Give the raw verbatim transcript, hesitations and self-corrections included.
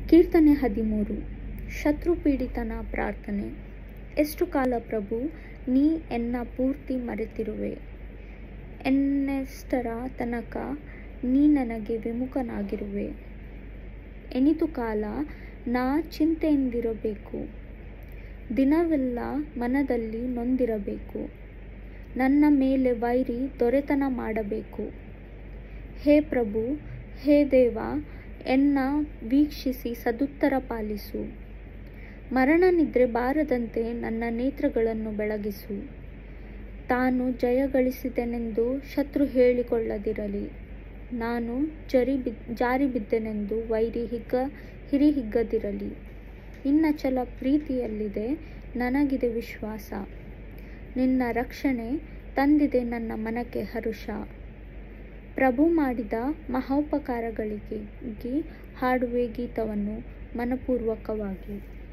ಕೀರ್ತನೆ ಹದಿಮೂರು. ಶತ್ರುಪೀಡಿತನ ಪ್ರಾರ್ಥನೆ. ಎಷ್ಟು ಕಾಲ ಪ್ರಭು, ನೀ ಎನ್ನ ಪೂರ್ತಿ ಮರೆತಿರುವೆ. ಎನ್ನೆಷ್ಟರ ತನಕ ನೀ ನನಗೆ ವಿಮುಖನಾಗಿರುವೆ. ಎನಿತು ಕಾಲ ನಾ ಚಿಂತೆಯಿಂದಿರಬೇಕು, ದಿನವೆಲ್ಲ ಮನದಲ್ಲಿ ನೊಂದಿರಬೇಕು. ನನ್ನ ಮೇಲೆ ವೈರಿ ದೊರೆತನ ಮಾಡಬೇಕು. ಹೇ ಪ್ರಭು, ಹೇ ದೇವ, ಎನ್ನ ವೀಕ್ಷಿಸಿ ಸದುತ್ತರ ಪಾಲಿಸು. ಮರಣ ನಿದ್ರೆ ಬಾರದಂತೆ ನನ್ನ ನೇತ್ರಗಳನ್ನು ಬೆಳಗಿಸು. ತಾನು ಜಯಗಳಿಸಿದೆನೆಂದು ಶತ್ರು ಹೇಳಿಕೊಳ್ಳದಿರಲಿ. ನಾನು ಜರಿ ಬಿದ್ ಜಾರಿ ಬಿದ್ದೆನೆಂದು ವೈರಿ ಹಿಗ್ಗ ಹಿರಿ ಹಿಗ್ಗದಿರಲಿ. ನಿನ್ನ ಛಲ ಪ್ರೀತಿಯಲ್ಲಿದೆ, ನನಗಿದೆ ವಿಶ್ವಾಸ. ನಿನ್ನ ರಕ್ಷಣೆ ತಂದಿದೆ ನನ್ನ ಮನಕ್ಕೆ ಹರುಷ. ಪ್ರಭು ಮಾಡಿದ ಮಹೋಪಕಾರಗಳಿಗೆ ಹಾಡುವೆ ಗೀತವನ್ನು ಮನಪೂರ್ವಕವಾಗಿ.